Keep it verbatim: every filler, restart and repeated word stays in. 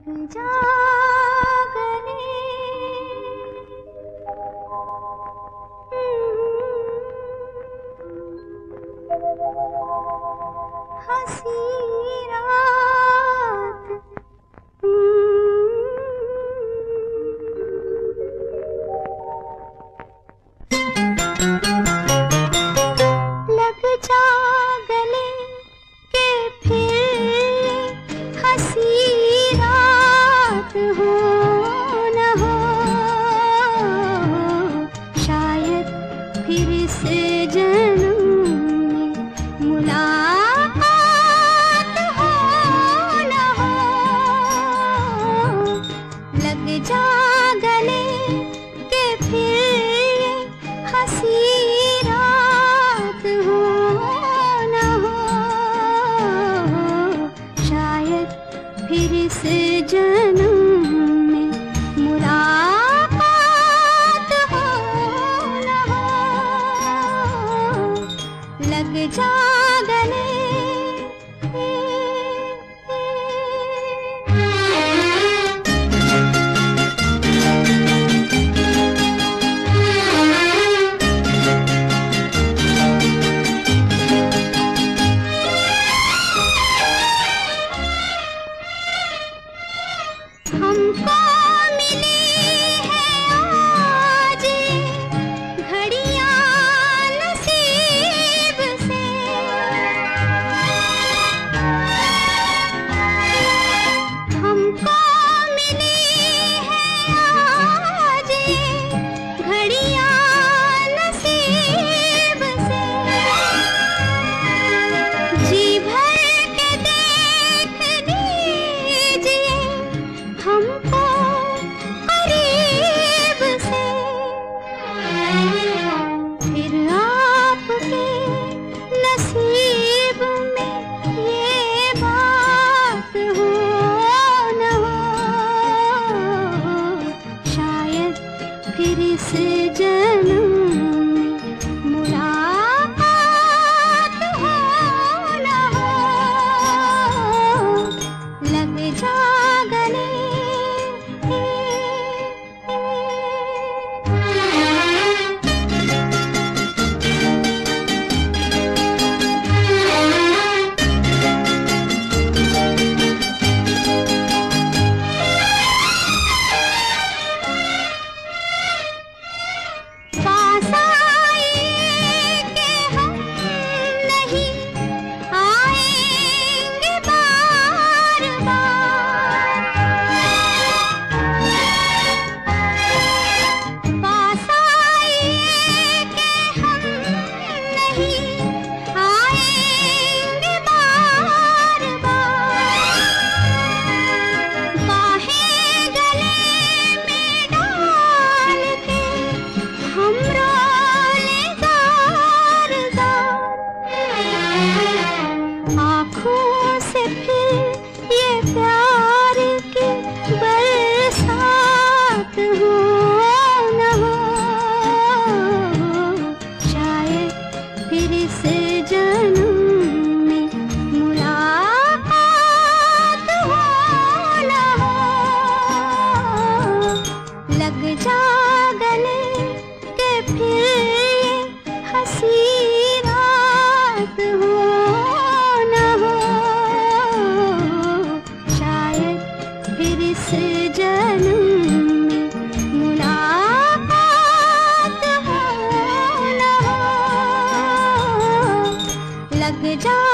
लग जा गले हंसी रात लग जा गले के फिर हंसी रात हो न हो, शायद फिर से जन्म में मुलाकात हो न हो। लग जा गले के फिर हंसी रात हो न हो, शायद फिर से जन्म में मुलाकात हो न हो। लग जा गले हमको मिली है आज घड़ियां नसीब से, हमको मिली है आज घड़ियां नसीब से। जी भर के देख लीजिए हमको करीब से, फिर आपके नसीब में ये बात हो न हो, शायद फिर से जन्म में मुलाकात हो न हो। लग जा गले पास आए कि हम नहीं आएंगे बार बार, पास आए कि हम नहीं आएंगे बार बार। बाहें गले में डाल के हम रोले जार जार, आँखों से फिर ये प्यार की बरसात हो न हो, शायद फिर से जन्म में मुलाकात हो न हो। लग जा गले के फिर हंसी रात हो न हो, शायद फिर से जन्म में मुलाकात हो न हो। लग जा